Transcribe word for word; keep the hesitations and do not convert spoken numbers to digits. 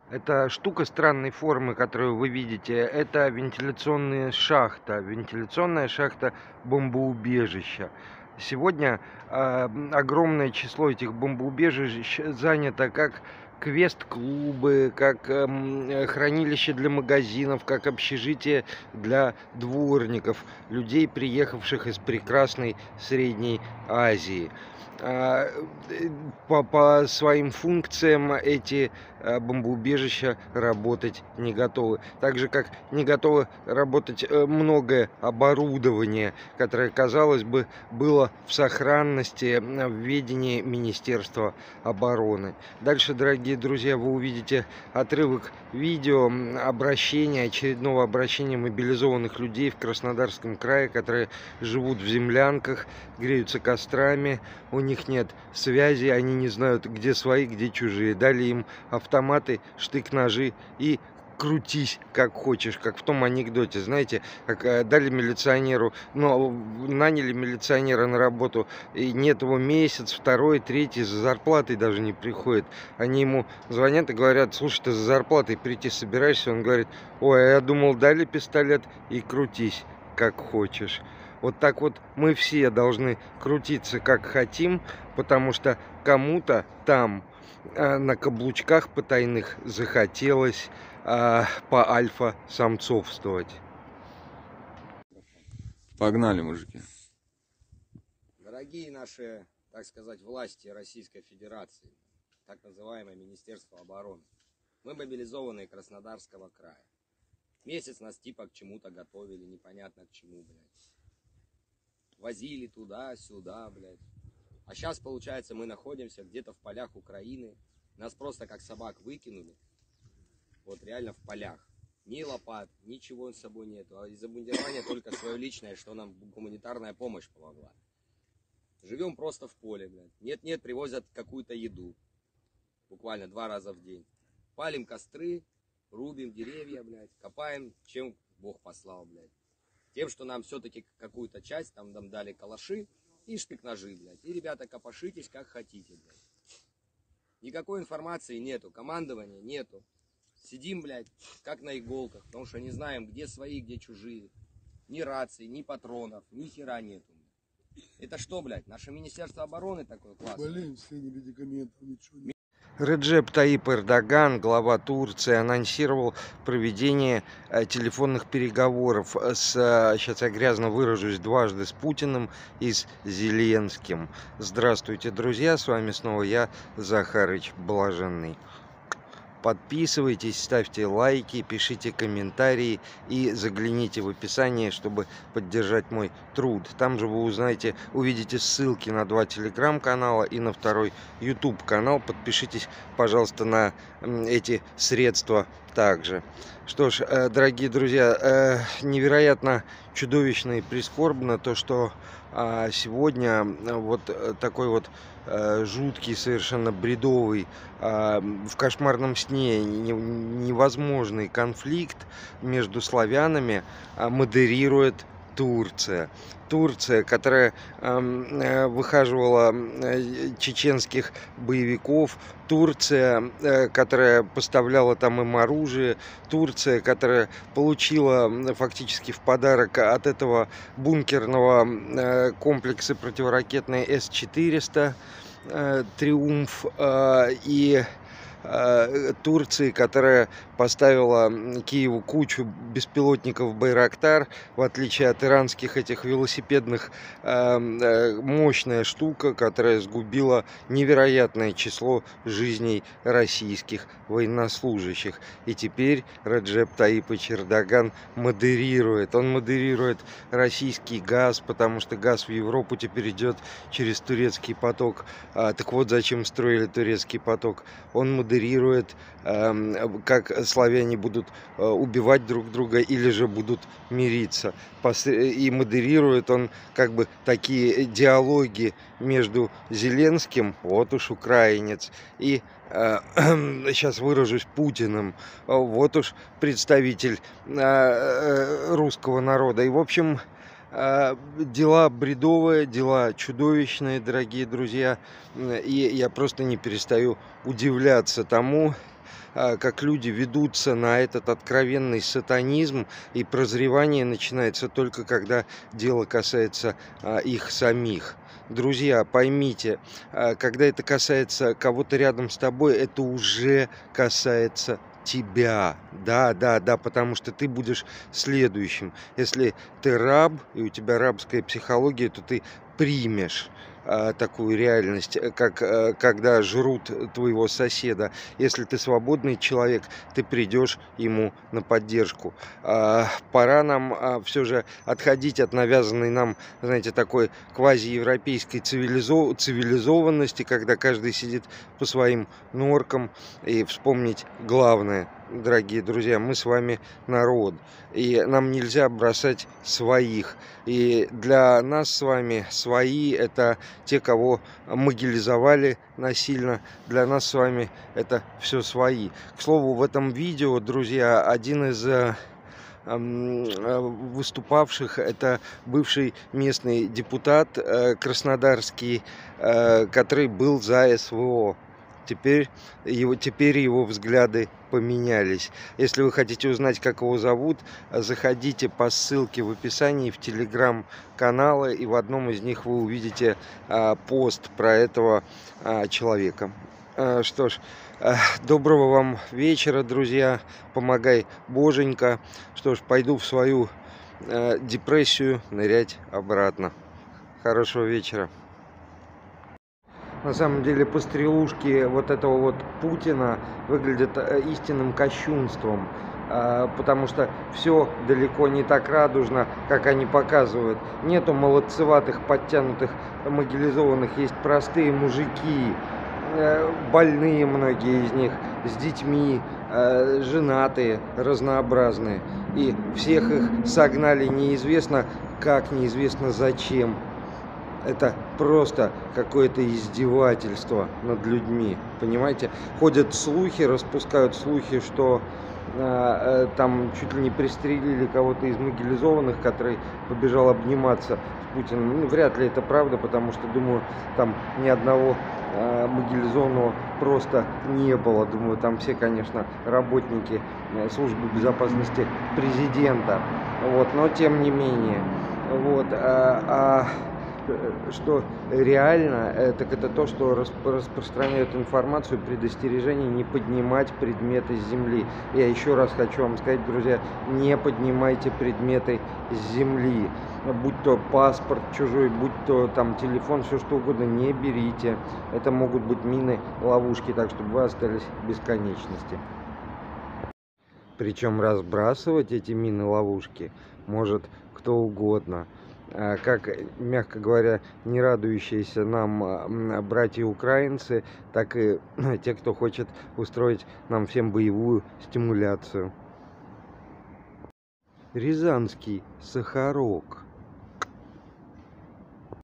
Эта штука странной формы, которую вы видите, это вентиляционная шахта, вентиляционная шахта бомбоубежища. Сегодня а, огромное число этих бомбоубежищ занято как квест-клубы, как эм, э, хранилище для магазинов, как общежитие для дворников, людей, приехавших из прекрасной Средней Азии. А, э, По, по своим функциям эти а, бомбоубежища работать не готовы. Так же, как не готовы работать э, многое оборудование, которое, казалось бы, было в сохранности э, в ведении Министерства обороны. Дальше, дорогие друзья, вы увидите отрывок видео обращения, очередного обращения мобилизованных людей в Краснодарском крае, которые живут в землянках, греются кострами, у них нет связи, они не знают, где свои, где чужие. Дали им автоматы, штык-ножи и крутись как хочешь, как в том анекдоте, знаете, как э, дали милиционеру, но наняли милиционера на работу, и нет его месяц, второй, третий, за зарплатой даже не приходит. Они ему звонят и говорят: слушай, ты за зарплатой прийти собираешься? Он говорит: ой, я думал, дали пистолет и крутись как хочешь. Вот так вот мы все должны крутиться как хотим, потому что кому-то там а, на каблучках потайных захотелось а, по альфа-самцовствовать. Погнали, мужики. Дорогие наши, так сказать, власти Российской Федерации, так называемое Министерство обороны, мы мобилизованные Краснодарского края. Месяц нас типа к чему-то готовили, непонятно к чему, блядь. Возили туда-сюда, блядь. А сейчас, получается, мы находимся где-то в полях Украины. Нас просто как собак выкинули. Вот реально в полях. Ни лопат, ничего с собой нету. А из обмундирования только свое личное, что нам гуманитарная помощь помогла. Живем просто в поле, блядь. Нет-нет, привозят какую-то еду. Буквально два раза в день. Палим костры, рубим деревья, блядь. Копаем, чем Бог послал, блядь. Тем, что нам все-таки какую-то часть, там нам дали калаши и штык-ножи, блядь. И, ребята, копошитесь как хотите, блядь. Никакой информации нету, командования нету. Сидим, блядь, как на иголках, потому что не знаем, где свои, где чужие. Ни рации, ни патронов, ни хера нету. Это что, блядь, наше Министерство обороны такое классное? Блин, все не медикаментов, ничего не... Реджеп Таип Эрдоган, глава Турции, анонсировал проведение э, телефонных переговоров с, э, сейчас я грязно выражусь, дважды с Путиным и с Зеленским. Здравствуйте, друзья, с вами снова я, Захарыч Блаженный. Подписывайтесь, ставьте лайки, пишите комментарии и загляните в описание, чтобы поддержать мой труд. Там же вы узнаете, увидите ссылки на два телеграм-канала и на второй ютуб канал. Подпишитесь, пожалуйста, на эти средства также. Что ж, дорогие друзья, невероятно чудовищно и прискорбно то, что сегодня вот такой вот жуткий, совершенно бредовый, в кошмарном сне невозможный конфликт между славянами модерирует Турция. Турция, которая э, выхаживала э, чеченских боевиков, Турция, э, которая поставляла там им оружие, Турция, которая получила фактически в подарок от этого бункерного э, комплекса противоракетной эс четыреста э, «Триумф» э, и Турции, которая поставила Киеву кучу беспилотников Байрактар, в отличие от иранских этих велосипедных, мощная штука, которая сгубила невероятное число жизней российских военнослужащих. И теперь Реджеп Таипович Эрдоган модерирует. Он модерирует российский газ, потому что газ в Европу теперь идет через турецкий поток. Так вот, зачем строили турецкий поток? Он модерирует, как славяне будут убивать друг друга или же будут мириться. И модерирует он как бы такие диалоги между Зеленским, вот уж украинец, и сейчас выражусь, Путиным, вот уж представитель русского народа. И, в общем, дела бредовые, дела чудовищные, дорогие друзья. И я просто не перестаю удивляться тому, как люди ведутся на этот откровенный сатанизм, и прозревание начинается только когда дело касается их самих. Друзья, поймите, когда это касается кого-то рядом с тобой, это уже касается тебя. Да, да, да, потому что ты будешь следующим. Если ты раб, и у тебя рабская психология, то ты примешь а, такую реальность, как а, когда жрут твоего соседа. Если ты свободный человек, ты придешь ему на поддержку. А, пора нам а, все же отходить от навязанной нам, знаете, такой квазиевропейской цивилизо- цивилизованности, когда каждый сидит по своим норкам, и вспомнить главное. Дорогие друзья, мы с вами народ, и нам нельзя бросать своих. И для нас с вами свои — это те, кого могилизовали насильно. Для нас с вами это все свои. К слову, в этом видео, друзья, один из выступавших — это бывший местный депутат краснодарский, который был за СВО. Теперь его, теперь его взгляды поменялись. Если вы хотите узнать, как его зовут, заходите по ссылке в описании в телеграм-каналы, и в одном из них вы увидите а, пост про этого а, человека. А, что ж, а, доброго вам вечера, друзья. Помогай, Боженька. Что ж, пойду в свою а, депрессию нырять обратно. Хорошего вечера. На самом деле пострелушки вот этого вот Путина выглядят истинным кощунством, потому что все далеко не так радужно, как они показывают. Нету молодцеватых, подтянутых, могилизованных, есть простые мужики, больные многие из них, с детьми, женатые, разнообразные. И всех их согнали неизвестно как, неизвестно зачем. Это просто какое-то издевательство над людьми, понимаете? Ходят слухи, распускают слухи, что э, э, там чуть ли не пристрелили кого-то из могилизованных, который побежал обниматься с Путиным. Ну, вряд ли это правда, потому что, думаю, там ни одного э, могилизованного просто не было. Думаю, там все, конечно, работники э, службы безопасности президента. Вот, но тем не менее. Вот, а, а что реально, так это то, что распространяют информацию, предостережение не поднимать предметы с земли. Я еще раз хочу вам сказать, друзья, не поднимайте предметы с земли. Будь то паспорт чужой, будь то там телефон, все что угодно, не берите. Это могут быть мины, ловушки, так чтобы вы остались в бесконечности. Причем разбрасывать эти мины-ловушки может кто угодно. Как, мягко говоря, не радующиеся нам братья-украинцы, так и те, кто хочет устроить нам всем боевую стимуляцию. Рязанский Сахарок.